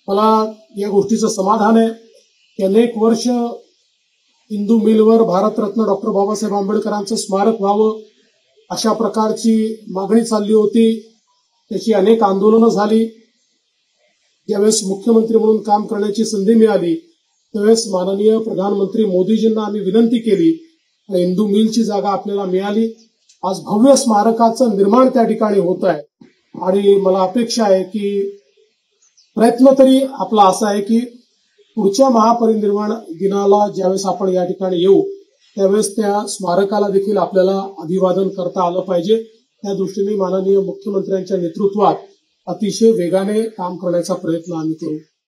मला या गोष्टीचं समाधान आहे की अनेक वर्ष इंदू मिलवर भारतरत्न डॉक्टर बाबासाहेब आंबेडकरांचं स्मारक व्हावं अशा प्रकारची मागणी चालली होती। त्याची अनेक आंदोलनं झाली। ज्यावेळेस मुख्यमंत्री म्हणून काम करण्याची संधी मिळाली त्यावेळेस माननीय प्रधानमंत्री मोदीजींना आम्ही विनंती केली आणि इंदू मिलची जागा आपल्याला मिळाली। आज भव्य स्मारकाचं निर्माण त्या ठिकाणी होत आहे आणि मला अपेक्षा आहे की प्रयत्न तरी आपला असा आहे की पुढच्या महापरिनिर्वाण दिनाला ज्यावेळेस आपण या ठिकाणी येऊ त्यावेळेस त्या स्मारकाला देखील आपल्याला अभिवादन करता आलं पाहिजे। त्या दृष्टीने माननीय मुख्यमंत्र्यांच्या नेतृत्वात अतिशय वेगाने काम करण्याचा प्रयत्न आम्ही करू।